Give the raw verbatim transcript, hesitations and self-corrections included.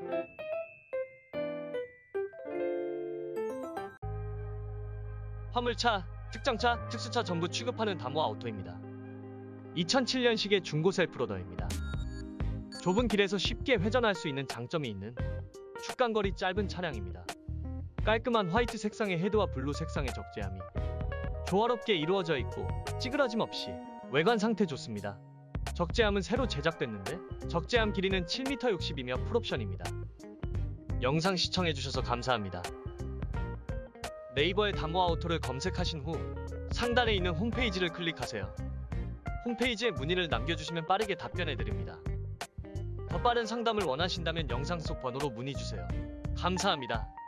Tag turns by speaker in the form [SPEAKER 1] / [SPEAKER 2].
[SPEAKER 1] 화물차, 특정차, 특수차 전부 취급하는 다모아 오토입니다. 이천칠 년식의 중고 셀프로더입니다. 좁은 길에서 쉽게 회전할 수 있는 장점이 있는 축간거리 짧은 차량입니다. 깔끔한 화이트 색상의 헤드와 블루 색상의 적재함이 조화롭게 이루어져 있고 찌그러짐 없이 외관 상태 좋습니다. 적재함은 새로 제작됐는데 적재함 길이는 칠 미터 육십이며 풀옵션입니다. 영상 시청해주셔서 감사합니다. 네이버에 다모아 오토를 검색하신 후 상단에 있는 홈페이지를 클릭하세요. 홈페이지에 문의를 남겨주시면 빠르게 답변해드립니다. 더 빠른 상담을 원하신다면 영상 속 번호로 문의주세요. 감사합니다.